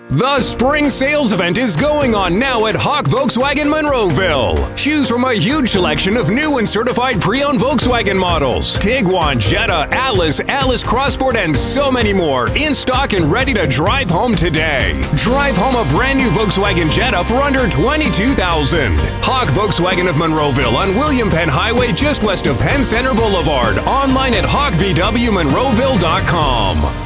The spring sales event is going on now at Hawk Volkswagen Monroeville. Choose from a huge selection of new and certified pre-owned Volkswagen models. Tiguan, Jetta, Atlas, Atlas Crossport, and so many more in stock and ready to drive home today. Drive home a brand new Volkswagen Jetta for under $22,000. Hawk Volkswagen of Monroeville on William Penn Highway just west of Penn Center Boulevard. Online at hawkvwmonroeville.com.